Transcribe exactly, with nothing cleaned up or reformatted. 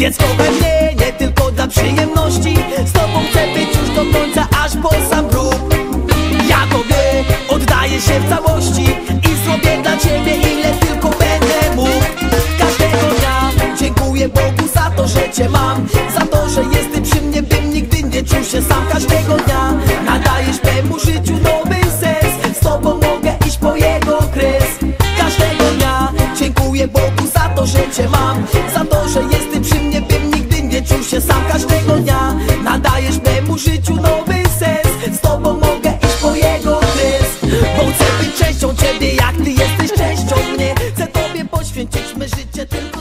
Więc kochaj mnie nie tylko dla przyjemności, z tobą chcę być już do końca, aż po sam grób. Ja tobie oddaję się w całości i zrobię dla ciebie ile tylko będę mógł. Każdego dnia dziękuję Bogu za to, że cię mam, za to, że jesteś przy mnie, bym nigdy nie czuł się sam. Każdego dnia nadajesz memu życiu nowy sens, z tobą mogę iść po jego kres. Każdego dnia dziękuję Bogu za to, że cię mam, za to, że jesteś przy mnie, bym nigdy nie czuł się sam. Każdego dnia nadajesz memu życiu nowy sens, z tobą mogę iść po jego kres. Bo chcę być częścią ciebie, jak ty jesteś częścią mnie. Chcę tobie poświęcić me życie tylko